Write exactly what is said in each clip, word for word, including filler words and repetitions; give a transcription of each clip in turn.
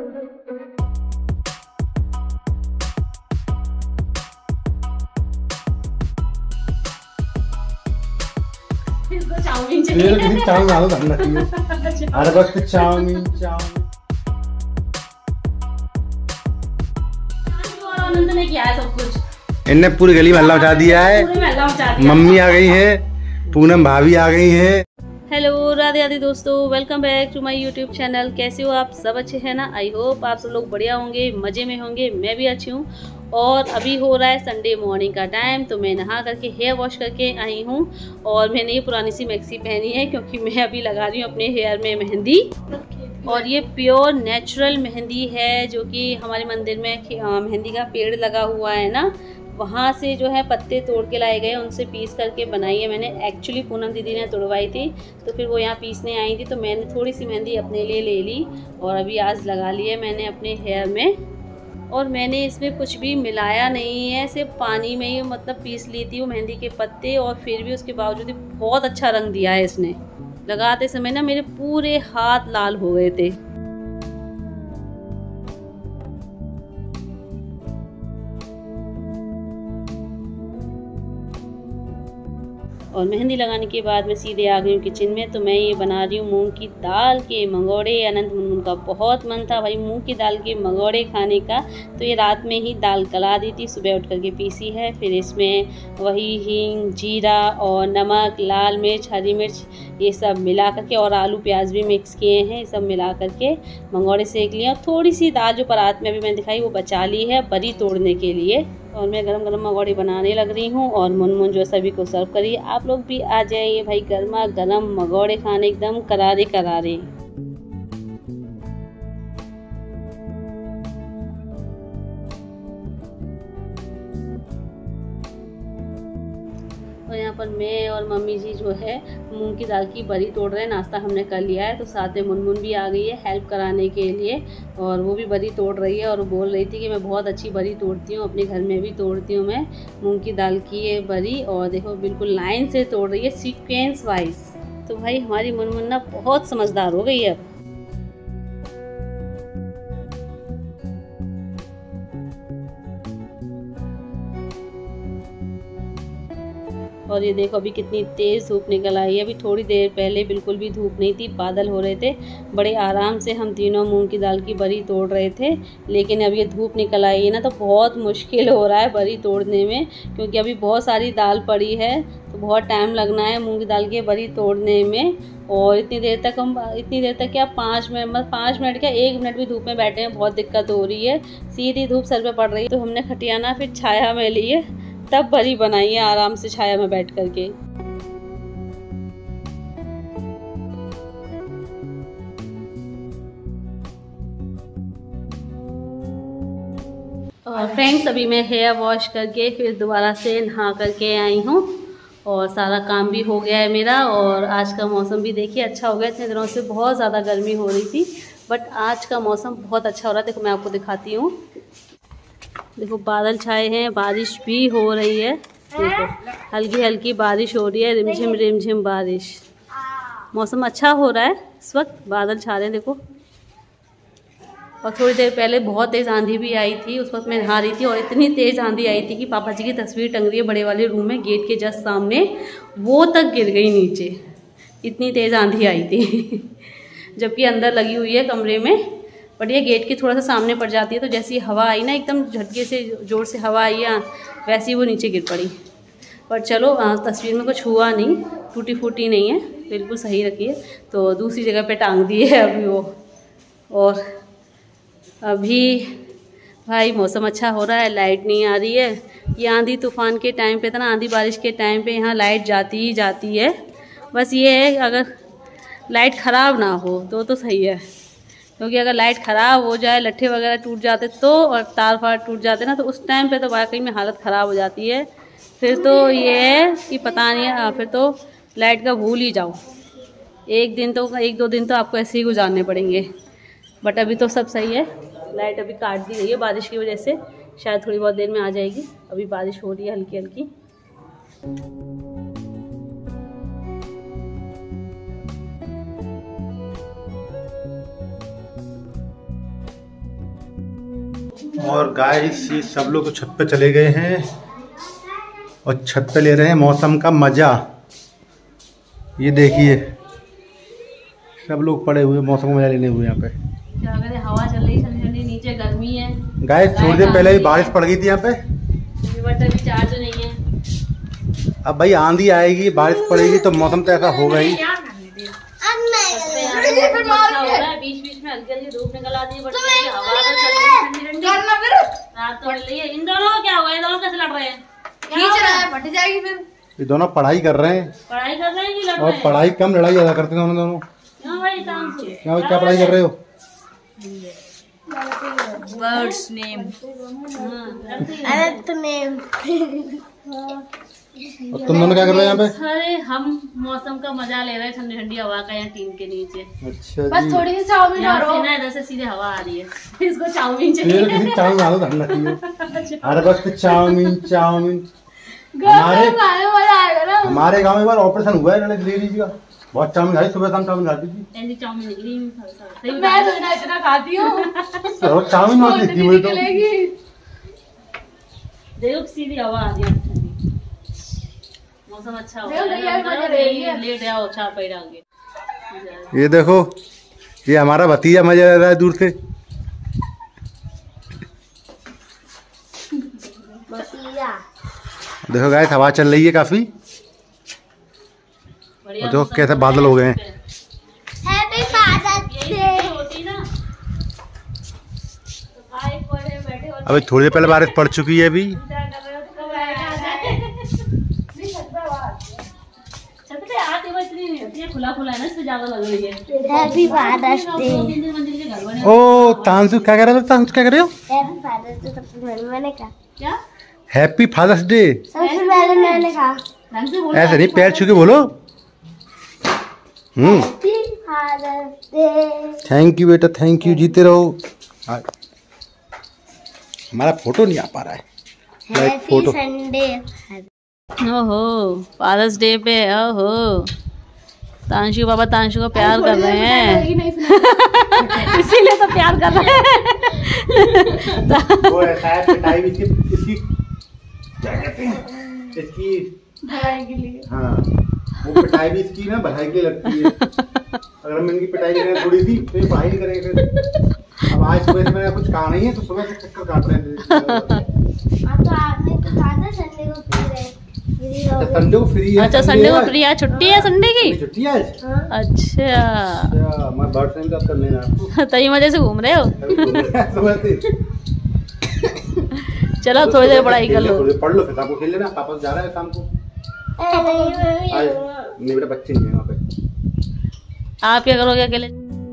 Chowmein चाहिए। Chowmein अरे बस चाउमीन चाउमीन आनंद ने किया है सब कुछ। इनने पूरी गली में हल्ला मचा दिया है। मम्मी आ गई है, पूनम भाभी आ गई है। हेलो राधे राधे दोस्तों, welcome back to my YouTube channel. कैसे हो आप सब? अच्छे हैं ना? आई होप आप सब लोग बढ़िया होंगे, मज़े में होंगे। मैं भी अच्छी हूँ। और अभी हो रहा है संडे मॉर्निंग का टाइम, तो मैं नहा करके हेयर वॉश करके आई हूँ। और मैंने ये पुरानी सी मैक्सी पहनी है क्योंकि मैं अभी लगा रही हूँ अपने हेयर में मेहंदी। और ये प्योर नेचुरल मेहंदी है जो कि हमारे मंदिर में मेहंदी का पेड़ लगा हुआ है ना, वहाँ से जो है पत्ते तोड़ के लाए गए, उनसे पीस करके बनाई है मैंने। एक्चुअली पूनम दीदी ने तोड़वाई थी, तो फिर वो यहाँ पीसने आई थी, तो मैंने थोड़ी सी मेहंदी अपने लिए ले ली और अभी आज लगा ली है मैंने अपने हेयर में। और मैंने इसमें कुछ भी मिलाया नहीं है, सिर्फ पानी में ही मतलब पीस ली थी वो मेहंदी के पत्ते। और फिर भी उसके बावजूद बहुत अच्छा रंग दिया है इसने। लगाते समय ना मेरे पूरे हाथ लाल हो गए थे। और मेहंदी लगाने के बाद मैं सीधे आ गई हूँ किचन में। तो मैं ये बना रही हूँ मूंग की दाल के मंगोड़े। अनंत मुनमुन का बहुत मन था भाई मूंग की दाल के मंगोड़े खाने का, तो ये रात में ही दाल गला दी थी, सुबह उठ करके पीसी है। फिर इसमें वही हींग, जीरा और नमक, लाल मिर्च, हरी मिर्च ये सब मिला करके, और आलू प्याज भी मिक्स किए हैं, ये सब मिला करके मंगोड़े सेक लिए। और थोड़ी सी दाल जो परात में अभी मैंने दिखाई वो बचा ली है बरी तोड़ने के लिए। और मैं गरम गरम मंगोड़े बनाने लग रही हूँ और मुनमुन जो सभी को सर्व करिए। आप लोग भी आ जाइए भाई, गर्मा गरम मंगोड़े खाने, एकदम करारे करारे। और यहाँ पर मैं और मम्मी जी जो है मूंग की दाल की बरी तोड़ रहे हैं। नाश्ता हमने कर लिया है, तो साथ में मुनमुन भी आ गई है हेल्प कराने के लिए, और वो भी बरी तोड़ रही है। और बोल रही थी कि मैं बहुत अच्छी बरी तोड़ती हूँ, अपने घर में भी तोड़ती हूँ मैं मूंग की दाल की ये बरी। और देखो बिल्कुल लाइन से तोड़ रही है, सीक्वेंस वाइज। तो भाई हमारी मुनमुन ना बहुत समझदार हो गई है अब। और ये देखो अभी कितनी तेज़ धूप निकल आई है। अभी थोड़ी देर पहले बिल्कुल भी धूप नहीं थी, बादल हो रहे थे। बड़े आराम से हम तीनों मूंग की दाल की बरी तोड़ रहे थे, लेकिन अब ये धूप निकल आई है ना, तो बहुत मुश्किल हो रहा है बरी तोड़ने में, क्योंकि अभी बहुत सारी दाल पड़ी है, तो बहुत टाइम लगना है मूँग की दाल की बरी तोड़ने में। और इतनी देर तक हम इतनी देर तक क्या पाँच मिनट मतलब पाँच मिनट क्या एक मिनट भी धूप में बैठे हैं, बहुत दिक्कत हो रही है। सीधी धूप सर पे पड़ रही है, तो हमने खटियाना फिर छाया में लिए, तब बरी बनाई है आराम से छाया में बैठ करके। और फ्रेंड्स अभी मैं हेयर वॉश करके फिर दोबारा से नहा करके आई हूँ, और सारा काम भी हो गया है मेरा। और आज का मौसम भी देखिए अच्छा हो गया। इतने दिनों से बहुत ज़्यादा गर्मी हो रही थी, बट आज का मौसम बहुत अच्छा हो रहा है। देखो मैं आपको दिखाती हूँ, देखो बादल छाए हैं, बारिश भी हो रही है। देखो हल्की हल्की बारिश हो रही है, रिमझिम रिमझिम बारिश। मौसम अच्छा हो रहा है इस वक्त, बादल छा रहे हैं देखो। और थोड़ी देर पहले बहुत तेज़ आंधी भी आई थी, उस वक्त मैं नहा रही थी, और इतनी तेज़ आंधी आई थी कि पापा जी की तस्वीर टंग रही है बड़े वाले रूम में गेट के जस्ट सामने, वो तक गिर गई नीचे, इतनी तेज़ आंधी आई थी। जबकि अंदर लगी हुई है कमरे में, बट ये गेट के थोड़ा सा सामने पड़ जाती है, तो जैसी हवा आई ना, एकदम झटके से ज़ोर से हवा आई है, वैसी वो नीचे गिर पड़ी। पर चलो तस्वीर में कुछ हुआ नहीं, टूटी फूटी नहीं है, बिल्कुल सही रखी है। तो दूसरी जगह पे टांग दी है अभी वो। और अभी भाई मौसम अच्छा हो रहा है, लाइट नहीं आ रही है। ये आंधी तूफान के टाइम पे था ना, आंधी बारिश के टाइम पे यहाँ लाइट जाती ही जाती है। बस ये है अगर लाइट ख़राब ना हो तो तो सही है, क्योंकि अगर लाइट ख़राब हो जाए, लट्ठे वगैरह टूट जाते तो, और तार फार टूट जाते ना, तो उस टाइम पे तो वाकई में हालत ख़राब हो जाती है। फिर तो ये है कि पता नहीं है, फिर तो लाइट का भूल ही जाओ। एक दिन तो एक दो दिन तो आपको ऐसे ही गुजारने पड़ेंगे। बट अभी तो सब सही है, लाइट अभी काट दी गई है बारिश की वजह से, शायद थोड़ी बहुत देर में आ जाएगी। अभी बारिश हो रही है हल्की हल्की। और गाइस ये सब लोग तो छत पे चले गए हैं और छत पे ले रहे हैं मौसम का मजा। ये देखिए सब लोग पड़े हुए मौसम का मजा लेने हुए यहाँ पे। क्या करें, हवा चल रही ठंडी ठंडी, नीचे गर्मी है। गाइस थोड़ी देर पहले ही बारिश पड़ गई थी यहाँ पे, इन्वर्टर भी चार्ज नहीं है। अब भाई आंधी आएगी बारिश पड़ेगी तो मौसम तो ऐसा होगा ही। बीच बीच में हल्की हल्की धूप निकल आती है, बट हवा तो चल रही है ठंडी ठंडी, रात तो रही है। इन दोनों क्या हुआ, ये दोनों कैसे लड़ रहे हैं? खींच रहा है, फट जाएगी फिर। ये दोनों पढ़ाई कर रहे हैं, पढ़ाई कर रहे हैं कि लड़ रहे और हैं? पढ़ाई कम लड़ाई ज्यादा करते हैं दोनों। क्यों भाई, क्या क्या पढ़ाई कर रहे हो? Words name, Anant name. और तुम दोनों क्या कर रहे हैं यहाँ पे? अरे हम मौसम का मजा ले रहे हैं, ठंडी ठंडी हवा का, यहाँ टीन के नीचे। अच्छा बस थोड़ी सी चाउमीन और ना, इधर से सीधे हवा आ रही है। इसको चाउमीन चाहिए। किसी चाउमीन आ दो, धन रखिए। अरे बस चाउमीन चाउमीन। हमारे हमारे गाँव में बार ऑपरेशन हुआ है लेडीज का, बहुत चाउमीन खाई, सुबह शाम चाउमीन खाती थी। ऐसी चाउमीन निकली मैं तो इतना इतना खाती हूँ। चाउमीन बहुत दिखती मुझे तो। देखो सीधी हवा आ रही है, मौसम अच्छा हो गया, लेट आओ चार पैर आगे। ये देखो ये हमारा भतीजा मजा ले रहा है दूर से। देखो गाइस हवा चल रही है काफी, और देखो कैसे बादल हो गए हैं। Happy Father's Day. अभी थोड़ी देर पहले बारिश पड़ चुकी है अभी। खुला खुला है ना, इससे ज्यादा लग रही है। Happy Father's Day. ओ तांसु क्या कर रहे हो? तांसु क्या कर रहे हो? हैप्पी फादर्स डे सबसे पहले मैंने कहा। क्या हैप्पी फादर्स डे? सबसे पहले मैंने कहा। ऐसे नहीं, पैर छू के बोलो। Hmm happy Father's Day. Thank you बेटा, थैंक यू, जीते रहो। हमारा फोटो नहीं आ पा रहा है। Happy Sunday. ओहो फादर्स डे पे, ओहो तांशु बाबा तांशु को प्यार कर रहे हैं। इसीलिए तो प्यार कर रहे हैं। वो ऐसा है पिटाई इसकी इसकी क्या कहते हैं, इसकी भलाई के लिए। हाँ वो पिटाई भी इसकी ना भलाई के लगती है। अगर हम इनकी पिटाई करें थोड़ी सी तो ये पढ़ाई नहीं करेंगे फिर। अब आज सुबह से मैंने कुछ कहा नहीं है तो सुबह से चक्कर काट रहे थे। तो आपने तो कहा था संडे को फ्री है। संडे को फ्री है। अच्छा संडे को फ्री है, छुट्टी है संडे की। छुट्टी है आज। अच्छा मैं बर्ड टाइम कर लेना आपको। तभी मजे से घूम रहे हो। चलो थोड़ी देर पढ़ाई कर लो, पढ़ लो, फिर आपको खेल लेना। पापा जा रहा है शाम को। नहीं बेटा बच्चे नहीं है वहाँ पे। आप क्या करोगे अकेले?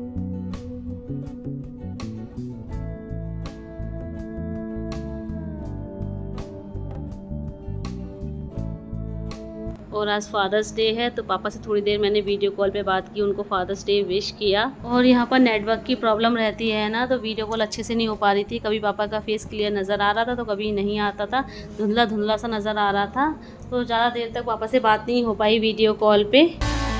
और आज फादर्स डे है तो पापा से थोड़ी देर मैंने वीडियो कॉल पे बात की, उनको फादर्स डे विश किया। और यहाँ पर नेटवर्क की प्रॉब्लम रहती है ना, तो वीडियो कॉल अच्छे से नहीं हो पा रही थी। कभी पापा का फेस क्लियर नज़र आ रहा था तो कभी नहीं आता था, धुंधला धुंधला सा नज़र आ रहा था। तो ज़्यादा देर तक पापा से बात नहीं हो पाई वीडियो कॉल पे।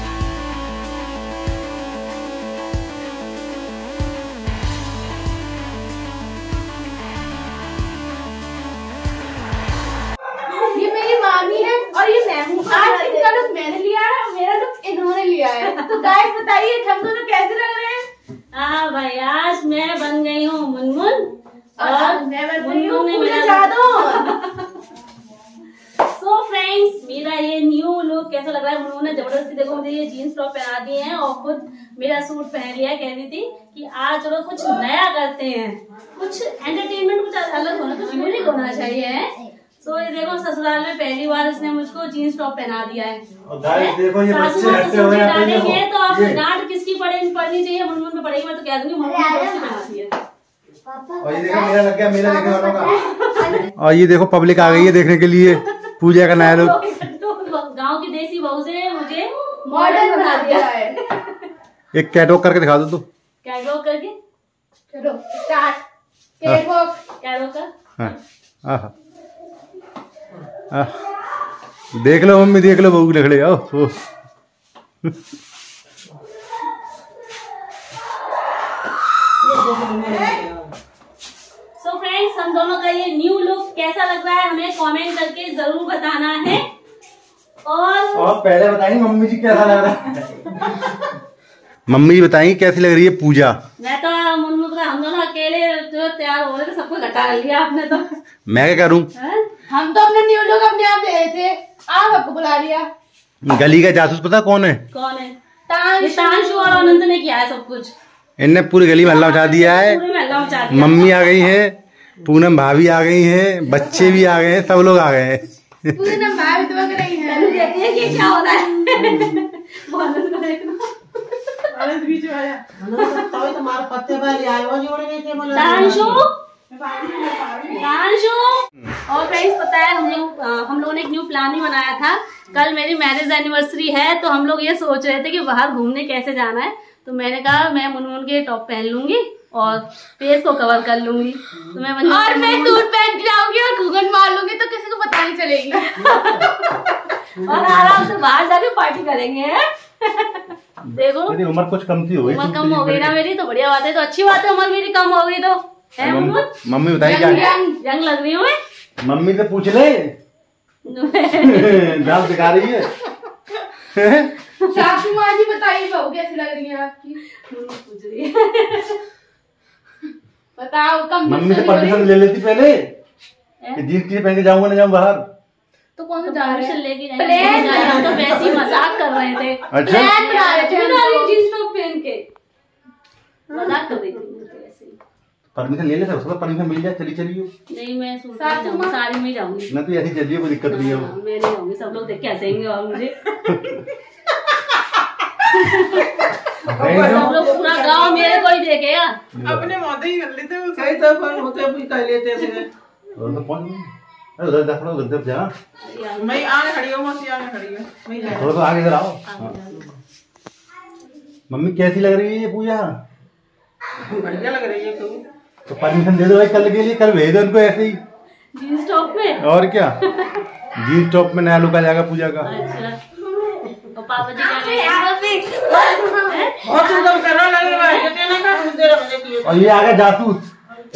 और ये मैं आज इनका लुक मैंने लिया है और मेरा लुक इन्होंने लिया है। तो गाइस बताइए हम दोनों कैसे लग रहे हैं? हाँ भाई आज मैं बन गई हूँ मुनमुन और मैं बन गई हूँ पूजा जादू। सो फ्रेंड्स मेरा ये न्यू लुक कैसा लग रहा है? मुनमुन ने जबरदस्ती देखो मुझे ये जीन्स टॉप पहना दिए हैं और खुद मेरा सूट पहन लिया है। कह रही थी कि आज चलो कुछ नया करते हैं, कुछ एंटरटेनमेंट कुछ अलग होना, कुछ यूनिक होना चाहिए। तो ये देखो ससुराल में पहली बार इसने मुझको जीन्स टॉप पहना दिया है। और गाइस देखो ये बच्चे हटते हुए डालेंगे तो आप डांट किसकी पड़े पड़नी चाहिए? मुनमुन पे पड़ेगी। मैं तो कह दूंगी मुनमुन से पहनाती है। और ये देखो मेरा लग गया, मेरा देखने वालों का। और ये देखो पब्लिक आ गई है देखने के लिए पूजा का नया लुक। गाँव की देसी बहू से मुझे मॉडर्न बना दिया है। एक कैटवॉक करके दिखा दो तो। कैटवॉक करके चलो स्टार्ट। कैटवॉक कैटवॉक कर। हाँ आहा आ, देख लो मम्मी, देख लो बहू लग आओ। सो फ्रेंड्स गाइस हम दोनों का ये न्यू लुक कैसा लग रहा है हमें कमेंट करके जरूर बताना है। और और पहले बताएंगे मम्मी जी कैसा लग रहा है। मम्मी जी बताएंगी कैसी लग रही है पूजा। मैं तो मुन्नू तो हम दोनों अकेले जो तैयार हो रहे थे सबको घटा लिया आपने तो। मैं क्या करूं? हम तो अपने न्यू लुक अपने आप दे रहे थे, आप आपको बुला लिया। गली का जासूस पता कौन है? कौन है? तांशु और अनंत ने किया है सब कुछ। इनने पूरी गली में हल्ला मचा दिया है। पूरे में हल्ला मचा दिया। मम्मी आ गई है, पूनम भाभी आ गई हैं, बच्चे भी आ गए हैं, सब लोग आ गए हैं। पूनम भाभी तो बग रही है। देखती है कि क्या हो रहा है। आनंद को देखना। आनंद बीच में आया। तो तुम्हारे पत्ते पर आए वो जोड़ गए थे बोला। तांशु तांशु और फ्रेंड्स पता है हम लोग हम लोगों ने एक न्यू प्लान ही बनाया था। कल मेरी मैरिज एनिवर्सरी है तो हम लोग ये सोच रहे थे कि बाहर घूमने कैसे जाना है। तो मैंने कहा मैं मुनमुन के टॉप पहन लूंगी और फेस को कवर कर लूंगी। तो मैं और मैं सूट पहन के जाऊंगी और घूंघट मार लूंगी तो किसी को पता नहीं चलेगी। और आराम से बाहर जाके पार्टी करेंगे। देखो मेरी उम्र कुछ कम सी हो गई। उम्र कम हो गई ना मेरी तो बढ़िया बात है। तो अच्छी बात है उम्र मेरी कम हो गई तो है। मम्मी बताइए क्या यंग लग रही हूँ मैं। मम्मी से पूछ ले। डांस सिखा रही है। सासू माँ जी बताइए बहू कैसी लग रही है आपकी? पूछ रही है। बताओ कम मम्मी से परमिशन ले लेती पहले कि जीन्स टी पहन के जाऊंगा ना जाऊँ बाहर। तो कौन सा जा रहे हैं? लेके जाएंगे। हम तो वैसे ही मजाक कर रहे थे। अच्छा प्लान बना रहे थे जींस टॉप पहन के मजाक कर रही थी वैसे ही। परमिशन ले लेते उसका परमिशन मिल जाए चली चलिए। नहीं मैं सूट में जाऊंगी, साड़ी में जाऊंगी। ना तो ऐसी चलिए कोई दिक्कत नहीं है। मैं नहीं जाऊंगी सब लोग देख के हंसेंगे और मुझे सब लोग पूरा गांव मेरे को ही देखेगा। अपने मौते ही कर लेते हैं सही तो पर होते भी कर लेते थे। और तो पहुंच अरे उधर देखो उधर जा। मैं आगे खड़ी हूं मौसी आगे खड़ी है मैं जा। थोड़ा तो आगे इधर आओ। मम्मी कैसी लग रही है ये पूजा? बढ़िया लग रही है तू। तो परमिशन दे दो भाई कल के लिए, कल भेज दो उनको ऐसे ही जींस टॉप में। और क्या जीन्स टॉप में नया लुक आ जाएगा पूजा का। अच्छा और पापा जी क्या करेंगे? और तू कब करना लगेगा ये तेरा का मुझे रहा मुझे किए। और ये आ गया जासूस।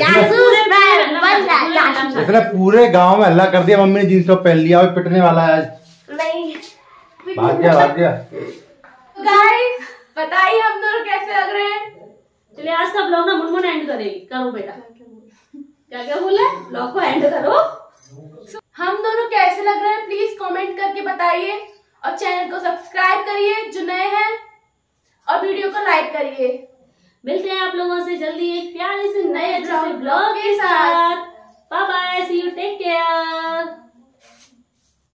इसने पूरे गांव में हल्ला कर दिया मम्मी ने जीन्स टॉप पहन लिया और पिटने वाला है आज। नहीं भाग गया भाग गया। गाइस बताइए हम दोनों कैसे लग रहे हैं? चलिए आज का ब्लॉग ना मुनमुन एंड करेगी। करो बेटा क्या क्या बोला ब्लॉग को एंड करो। हम दोनों कैसे लग रहे हैं प्लीज कमेंट करके बताइए और चैनल को सब्सक्राइब करिए जो नए हैं और वीडियो को लाइक करिए। मिलते हैं आप लोगों से जल्दी एक प्यारे से नए अच्छे से ब्लॉग के साथ।